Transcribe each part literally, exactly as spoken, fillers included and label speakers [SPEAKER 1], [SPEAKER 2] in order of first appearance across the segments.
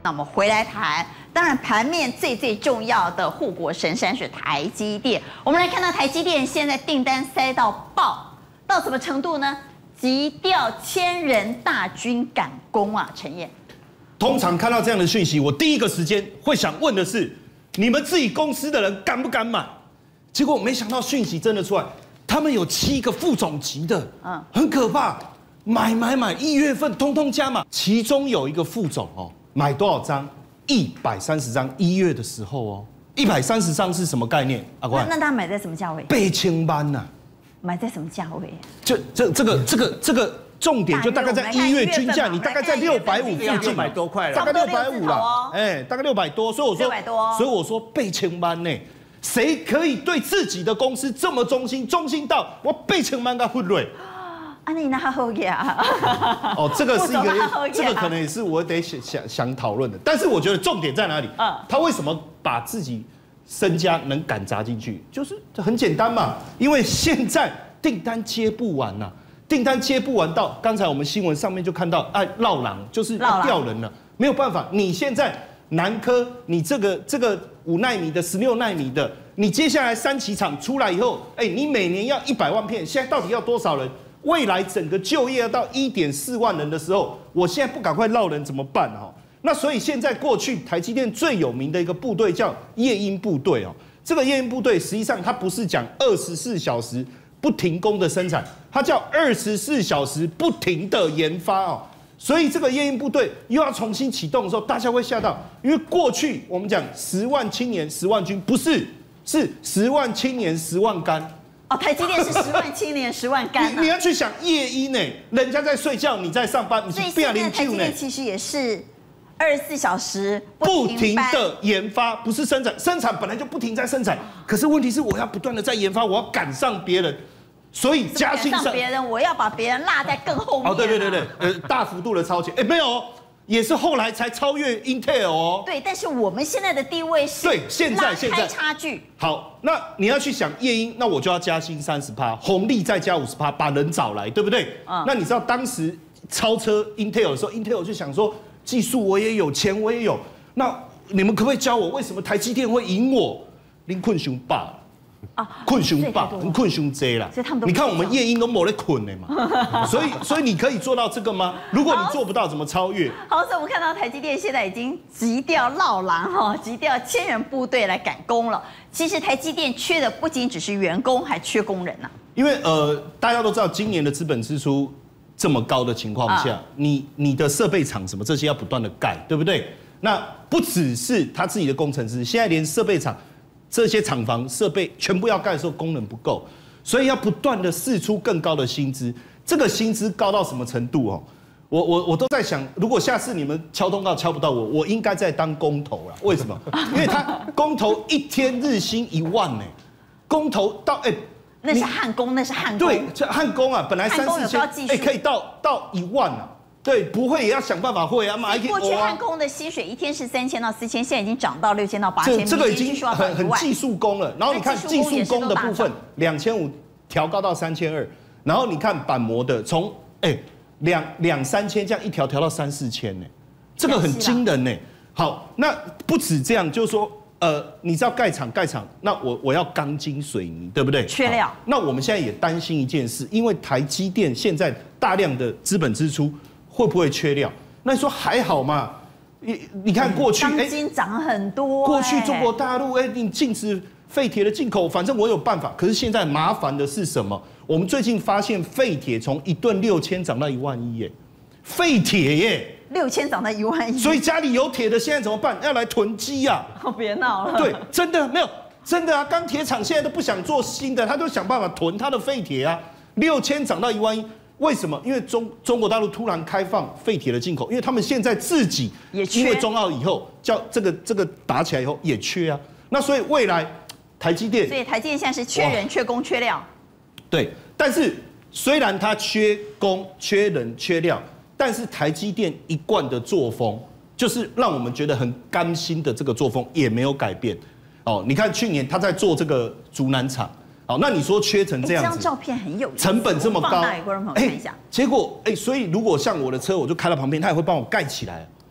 [SPEAKER 1] 那我们回来谈，当然盘面最最重要的护国神山是台积电。我们来看到台积电现在订单塞到爆，到什么程度呢？急调千人大军赶工啊，陈燕。
[SPEAKER 2] 通常看到这样的讯息，我第一个时间会想问的是，你们自己公司的人敢不敢买？结果没想到讯息真的出来，他们有七个副总级的，嗯，很可怕，买买买，一月份通通加码，其中有一个副总哦，买多少张？一百三十张，一月的时候哦，一百三十张是什么概念？阿关，
[SPEAKER 1] 那那他买在什么价位？
[SPEAKER 2] 八千万呐，
[SPEAKER 1] 买在什么价位？
[SPEAKER 2] 这这这个这个这个。重点就大概在一月均价，你大概在六百五附近，
[SPEAKER 3] 六百多块了，
[SPEAKER 2] 大概六百五了，哎，大概六百多，所以我说，所以我说八千万呢，谁可以对自己的公司这么忠心，忠心到我八千万个混瑞？
[SPEAKER 1] 啊，你那好呀？
[SPEAKER 2] 哦，这个是一个，这个可能也是我得想想想讨论的，但是我觉得重点在哪里？嗯，他为什么把自己身家能敢砸进去？就是很简单嘛，因为现在订单接不完呐。订单接不完到，刚才我们新闻上面就看到，哎，绕狼就是要调人了，没有办法。你现在南科，你这个这个五奈米的、十六奈米的，你接下来三期厂出来以后，哎，你每年要一百万片，现在到底要多少人？未来整个就业要到一点四万人的时候，我现在不赶快绕人怎么办哈？那所以现在过去台积电最有名的一个部队叫夜鹰部队哦，这个夜鹰部队实际上它不是讲二十四小时。不停工的生产，它叫二十四小时不停的研发哦，所以这个夜鹰部队又要重新启动的时候，大家会吓到，因为过去我们讲十万青年十万军，不是，是十万青年十万肝。
[SPEAKER 1] 哦，台积电是十万青年十万肝、啊
[SPEAKER 2] 你。你要去想夜鹰呢，人家在睡觉，你在上班，你是
[SPEAKER 1] 所以现在台积电其实也是二十四小时
[SPEAKER 2] 不停的研发，不是生产，生产本来就不停在生产，可是问题是我要不断的在研发，我要赶上别人。所以加薪
[SPEAKER 1] 上别人，我要把别人落在更后面、啊。
[SPEAKER 2] 哦，对对对对，呃，大幅度的超前，哎，没有，也是后来才超越 Intel 哦。
[SPEAKER 1] 对，但是我们现在的地位是
[SPEAKER 2] 对，现在现在
[SPEAKER 1] 差距。
[SPEAKER 2] 好，那你要去想夜鹰，那我就要加薪三十趴，红利再加五十趴，把人找来，对不对？嗯。那你知道当时超车 Intel 的时候 ，Intel 就想说，技术我也有，钱我也有，那你们可不可以教我为什么台积电会赢我？林困熊霸。啊，困熊霸，困熊贼啦。你看我们夜鹰都没得困的嘛，所以所以你可以做到这个吗？如果你做不到，怎么超越？
[SPEAKER 1] 好，所以我们看到台积电现在已经急调绕狼哈，急调千人部队来赶工了。其实台积电缺的不仅只是员工，还缺工人呐、啊。
[SPEAKER 2] 因为呃，大家都知道今年的资本支出这么高的情况下，啊、你你的设备厂什么这些要不断的盖，对不对？那不只是他自己的工程师，现在连设备厂。这些厂房设备全部要盖的时候，功能不够，所以要不断的释出更高的薪资。这个薪资高到什么程度哦？我我我都在想，如果下次你们敲通告敲不到我，我应该在当工头了。为什么？因为他工头一天日薪一万呢，工头到哎，
[SPEAKER 1] 那是焊工，那是焊工。
[SPEAKER 2] 对，这焊工啊，本来三四千，哎，可以到到一万啊。对，不会也要想办法会啊，买一
[SPEAKER 1] 过去焊工的薪水一天是三千到四千，现在已经涨到六千到八千，
[SPEAKER 2] 这个已经很很技术工了。然后你看技术工的部分，两千五调高到三千二，然后你看板模的从哎两两三千这样一条调到三四千呢，这个很惊人呢。好，那不止这样，就是说呃，你知道盖厂盖厂，那我我要钢筋水泥，对不对？
[SPEAKER 1] 缺料。
[SPEAKER 2] 那我们现在也担心一件事，因为台积电现在大量的资本支出。会不会缺料？那你说还好嘛？你你看过去，
[SPEAKER 1] 钢筋涨很多。
[SPEAKER 2] 过去中国大陆，哎，你禁止废铁的进口，反正我有办法。可是现在麻烦的是什么？我们最近发现废铁从一吨六千涨到一万一耶，废铁耶，
[SPEAKER 1] 六千涨到一万一。
[SPEAKER 2] 所以家里有铁的现在怎么办？要来囤积呀！
[SPEAKER 1] 哦，别闹了。
[SPEAKER 2] 对，真的没有，真的啊！钢铁厂现在都不想做新的，他都想办法囤他的废铁啊，六千涨到一万一。为什么？因为中中国大陆突然开放废铁的进口，因为他们现在自己也因为中澳以后叫这个这个打起来以后也缺啊，那所以未来台积电，
[SPEAKER 1] 所以台积电现在是缺人、缺工、缺料。
[SPEAKER 2] 对，但是虽然它缺工、缺人、缺料，但是台积电一贯的作风，就是让我们觉得很甘心的这个作风也没有改变。哦，你看去年他在做这个竹南厂。好，那你说缺成这样子，
[SPEAKER 1] 这张照片很有意思，
[SPEAKER 2] 成本这么高，
[SPEAKER 1] 放大给观众朋友看一下。
[SPEAKER 2] 结果哎，所以如果像我的车，我就开到旁边，他也会帮我盖起来。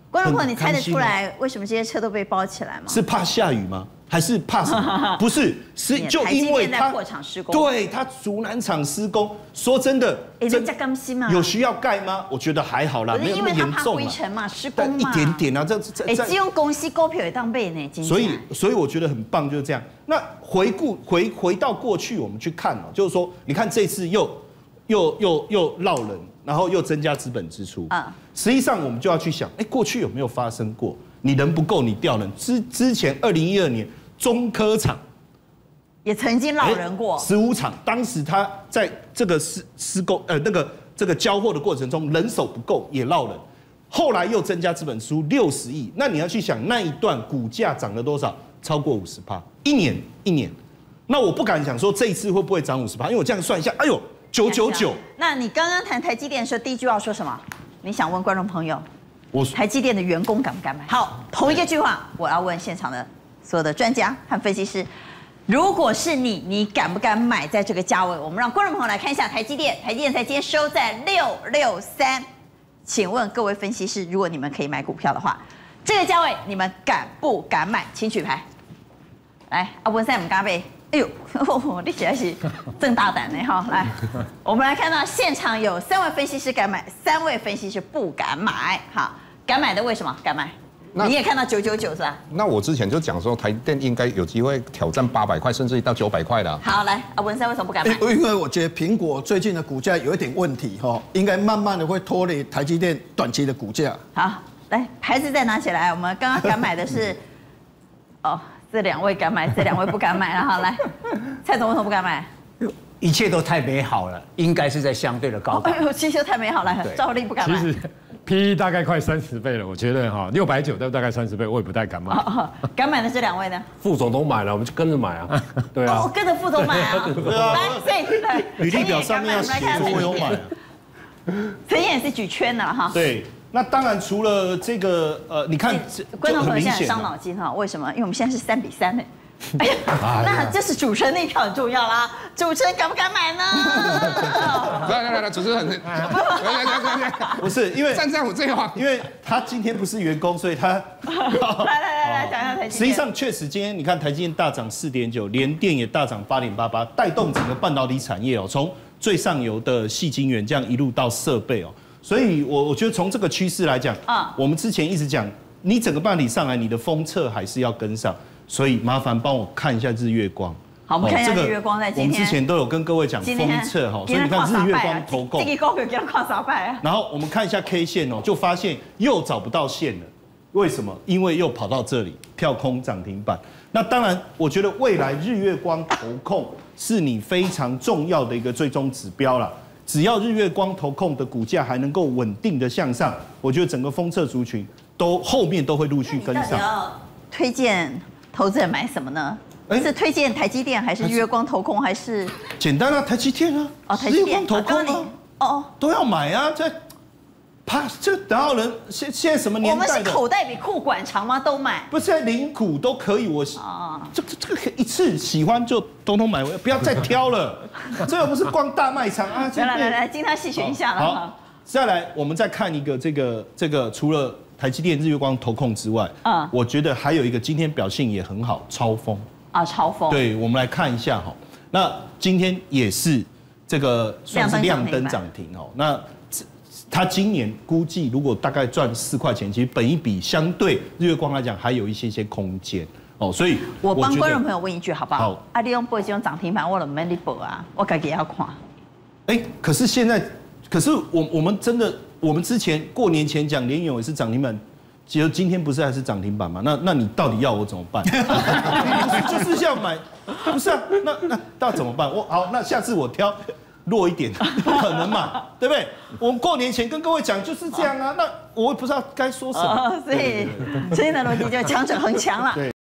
[SPEAKER 1] 观众朋友，你猜得出来为什么这些车都被包起来吗？
[SPEAKER 2] 是怕下雨吗？还是怕什么？不是，是就因为它
[SPEAKER 1] 破厂施工，
[SPEAKER 2] 对它竹南厂施工。说真的，
[SPEAKER 1] 哎，人家甘心吗？
[SPEAKER 2] 有需要盖吗？我觉得还好啦，没有那么严重
[SPEAKER 1] 灰尘嘛，施工嘛，
[SPEAKER 2] 一点点啊，这这
[SPEAKER 1] 哎，只用公司股票也当背呢，
[SPEAKER 2] 所以所以我觉得很棒，就是这样。那回顾回回到过去，我们去看哦，就是说，你看这次又又又又落人，然后又增加资本支出啊，实际上我们就要去想，哎，过去有没有发生过？你人不够，你调人。之之前二零一二年中科厂
[SPEAKER 1] 也曾经落人过，
[SPEAKER 2] 十五厂，当时他在这个施施工呃那个这个交货的过程中，人手不够也落人，后来又增加资本支出六十亿，那你要去想那一段股价涨了多少？超过五十趴，一年一年。那我不敢想说这一次会不会涨五十趴，因为我这样算一下，哎呦九九九。
[SPEAKER 1] 那你刚刚谈台积电的时候，第一句话说什么？你想问观众朋友？
[SPEAKER 2] 我
[SPEAKER 1] 台积电的员工敢不敢买？好，同一个句话，我要问现场的所有的专家和分析师，如果是你，你敢不敢买在这个价位？我们让观众朋友来看一下台积电，台积电在今天收在六六三，请问各位分析师，如果你们可以买股票的话，这个价位你们敢不敢买？请举牌。来，阿文赛我们刚被，哎呦，你起来是真大胆的哈！来，我们来看到现场有三位分析师敢买，三位分析师不敢买。好，敢买的为什么敢买？你也看到九九九是吧？
[SPEAKER 3] 那我之前就讲说，台电应该有机会挑战八百块，甚至到九百块的。
[SPEAKER 1] 好，来，阿文山为什么不敢买？
[SPEAKER 4] 因为我觉得苹果最近的股价有一点问题哈，应该慢慢的会拖累台积电短期的股价。
[SPEAKER 1] 好，来，牌子再拿起来，我们刚刚敢买的是，哦。这两位敢买，这两位不敢买了哈。来，蔡总为什么不敢买？
[SPEAKER 5] 一切都太美好了，应该是在相对的高档。
[SPEAKER 1] 哎呦，其实太美好了，赵力不敢买。
[SPEAKER 6] 其实 P E 大概快三十倍了，我觉得哈，六百九都大概三十倍，我也不太敢买。
[SPEAKER 1] 哦、敢买的这两位呢？
[SPEAKER 6] 副总都买了，我们就跟着买啊。对啊，
[SPEAKER 1] 我、哦、跟着副总买啊。
[SPEAKER 2] 对啊，
[SPEAKER 1] 来，对对，
[SPEAKER 2] 履历表上面要写说我有买、啊。
[SPEAKER 1] 陈燕也是举圈的哈。
[SPEAKER 2] 对。那当然，除了这个，呃，你看，
[SPEAKER 1] 观众朋友现在伤脑筋哈，为什么？因为我们现在是三比三呢。哎呀，那这是主持人那一票很重要啦。主持人敢不敢买呢？
[SPEAKER 3] 来来来来，主持人，
[SPEAKER 2] 不是因为
[SPEAKER 3] 站在我这方，
[SPEAKER 2] 因为他今天不是员工，所以他
[SPEAKER 1] 来来来来讲一下台积电。
[SPEAKER 2] 实际上确实，今天你看台积电大涨四点九，联电也大涨八点八八，带动整个半导体产业哦，从最上游的矽晶圆这样一路到设备哦。所以我，我我觉得从这个趋势来讲，啊，我们之前一直讲，你整个半导体上来，你的封测还是要跟上，所以麻烦帮我看一下日月光。
[SPEAKER 1] 好，我们看一下日月光在今天。
[SPEAKER 2] 我们之前都有跟各位讲封测哈，所以你看日月光投共，
[SPEAKER 1] 这个股票给它跨啥败啊？
[SPEAKER 2] 然后我们看一下 K 线哦，就发现又找不到线了，为什么？因为又跑到这里跳空涨停板。那当然，我觉得未来日月光投控是你非常重要的一个最终指标啦。只要日月光投控的股价还能够稳定的向上，我觉得整个封测族群都后面都会陆续跟上。
[SPEAKER 1] 你要推荐投资人买什么呢？是推荐台积电还是日月光投控还是？
[SPEAKER 2] 简单啊，台积电啊，
[SPEAKER 1] 哦，台积电
[SPEAKER 2] 投控啊，
[SPEAKER 1] 哦哦，
[SPEAKER 2] 都要买啊，这。怕这哪有人现现在什么年代的？
[SPEAKER 1] 我们是口袋比裤管长吗？都买？
[SPEAKER 2] 不是在零股都可以，我啊，这这这个一次喜欢就通通买，不要再挑了。这又不是逛大卖场啊！
[SPEAKER 1] 来来来，经他细选一下了。
[SPEAKER 2] 好，再来我们再看一个这个这个，除了台积电、日月光投控之外，嗯，我觉得还有一个今天表现也很好，超丰
[SPEAKER 1] 啊，超丰。
[SPEAKER 2] 对，我们来看一下哈，那今天也是这个算是亮灯涨停哦，那。它今年估计如果大概赚四块钱，其实本益比相对日月光来讲还有一些些空间哦，所以
[SPEAKER 1] 我帮观众朋友问一句好不好？
[SPEAKER 2] 好，
[SPEAKER 1] 啊，你用不用涨停板，我怎么你报啊？我自己也要看。
[SPEAKER 2] 哎，可是现在，可是我我们真的，我们之前过年前讲联咏也是涨停板，其实今天不是还是涨停板吗？那那你到底要我怎么办？就是要买，不是啊？那那到怎么办？我好，那下次我挑。弱一点，不可能嘛，对不对？我们过年前跟各位讲就是这样啊，那我也不知道该说什么。
[SPEAKER 1] 所以今天的逻辑就强者恒强了。